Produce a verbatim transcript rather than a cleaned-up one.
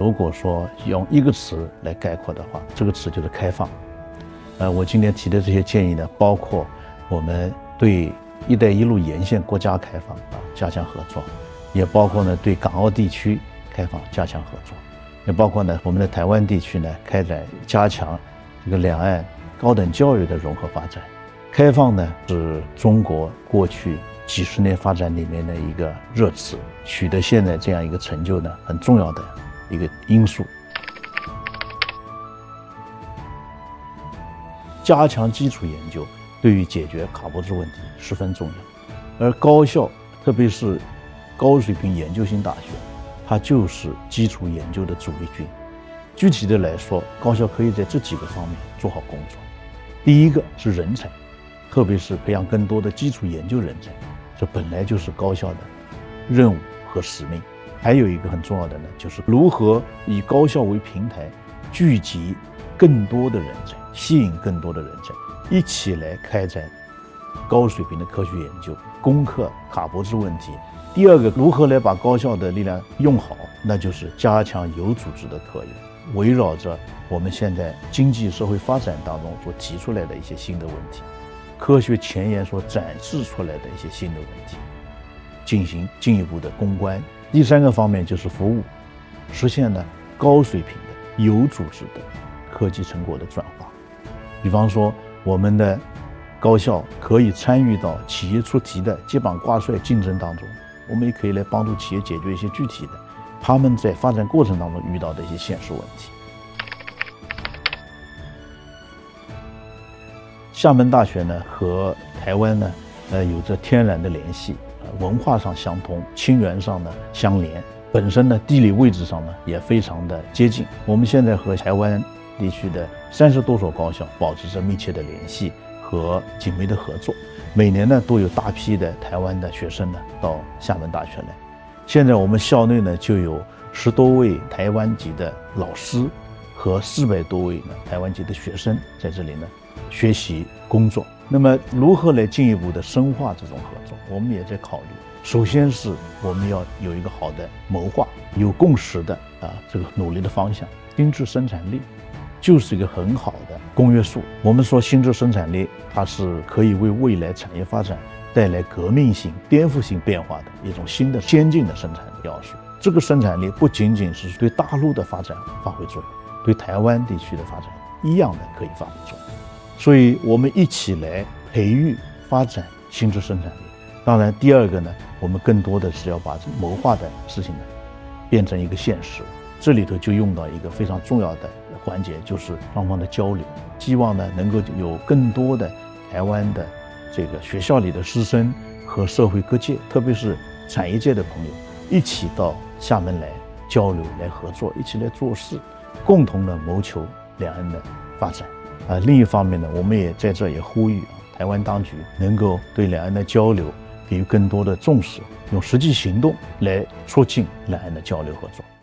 如果说用一个词来概括的话，这个词就是开放。呃，我今天提的这些建议呢，包括我们对“一带一路”沿线国家开放啊，加强合作，也包括呢对港澳地区开放加强合作，也包括呢我们的台湾地区呢开展加强这个两岸高等教育的融合发展。开放呢是中国过去几十年发展里面的一个热词，取得现在这样一个成就呢很重要的一个因素。加强基础研究对于解决卡脖子问题十分重要，而高校，特别是高水平研究型大学，它就是基础研究的主力军。具体的来说，高校可以在这几个方面做好工作。第一个是人才，特别是培养更多的基础研究人才，这本来就是高校的任务和使命。还有一个很重要的呢，就是如何以高校为平台，聚集更多的人才，吸引更多的人才，一起来开展高水平的科学研究，攻克卡脖子问题。第二个，如何来把高校的力量用好，那就是加强有组织的科研，围绕着我们现在经济社会发展当中所提出来的一些新的问题，科学前沿所展示出来的一些新的问题，进行进一步的攻关。第三个方面就是服务，实现呢高水平的有组织的科技成果的转化。比方说，我们的高校可以参与到企业出题的接榜挂帅竞争当中，我们也可以来帮助企业解决一些具体的他们在发展过程当中遇到的一些现实问题。厦门大学呢和台湾呢呃有着天然的联系，文化上相通，亲缘上呢相连，本身呢地理位置上呢也非常的接近。我们现在和台湾地区的三十多所高校保持着密切的联系和紧密的合作，每年呢都有大批的台湾的学生呢到厦门大学来。现在我们校内呢就有十多位台湾籍的老师和四百多位呢台湾籍的学生在这里呢学习工作。那么如何来进一步的深化这种合作，我们也在考虑。首先是我们要有一个好的谋划，有共识的啊这个努力的方向。心智生产力就是一个很好的公约数。我们说心智生产力，它是可以为未来产业发展带来革命性、颠覆性变化的一种新的先进的生产要素。这个生产力不仅仅是对大陆的发展发挥作用，对台湾地区的发展一样的可以发挥作用。所以我们一起来培育发展心智生产力。当然第二个呢，我们更多的是要把谋划的事情呢变成一个现实。这里头就用到一个非常重要的环节，就是双方的交流。希望呢能够有更多的台湾的这个学校里的师生和社会各界，特别是产业界的朋友，一起到厦门来交流、来合作，一起来做事，共同的谋求两岸的发展。啊，另一方面呢，我们也在这也呼吁啊，台湾当局能够对两岸的交流给予更多的重视，用实际行动来促进两岸的交流合作。